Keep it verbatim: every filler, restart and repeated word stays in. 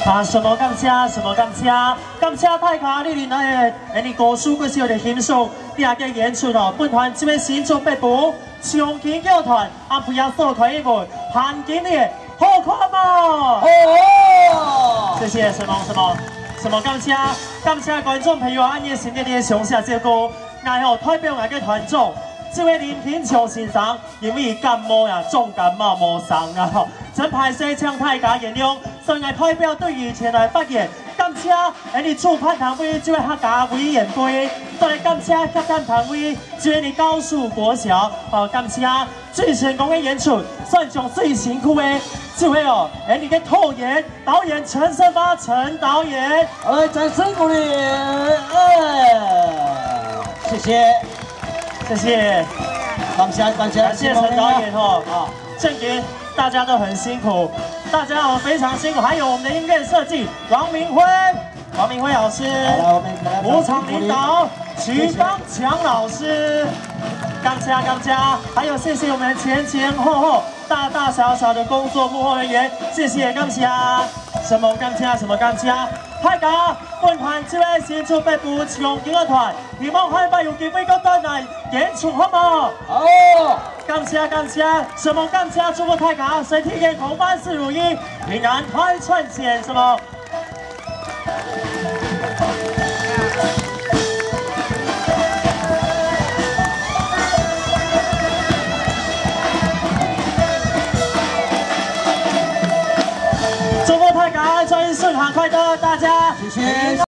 啊，什么感谢，什么感谢，感谢大家你哋呢，诶，你歌书嗰时我哋欣赏第二个演出哦，本团这位新竹北部长青教团阿培亚所团一个韩景的好看吗？哦，谢谢什么什么什么感谢，感谢观众朋友按热心嘅上下照顾，爱好代表我嘅团长。 这位林品秋先生因为感冒呀，重感冒无上啊，真派西唱太家原谅，所以代表对于前来发言，感谢诶你主办单位这位客家委员会，再来感谢客家单位这位你高树国小，哦感谢最成功的演出，算上最辛苦的这位哦，诶你的导演导演陈胜发陈导演， 哎，掌声鼓励，哎，谢谢。 谢谢， 感谢感谢感谢陈导演哦啊，正经大家都很辛苦，大家好非常辛苦，还有我们的音乐设计王明辉，王明辉老师，舞场领导徐刚强老师，感谢感谢，还有谢谢我们前前后后大大小小的工作幕后人员，谢谢感谢，什么感谢什么感谢。 大家本团这位新竹北部长景乐团，希望下摆有机会到带来演出，好冇？好，感谢感谢，什么感谢？祝福大家身体健康，万事如意，平安快穿线，什么？祝福大家生意顺畅快乐，大家谢谢。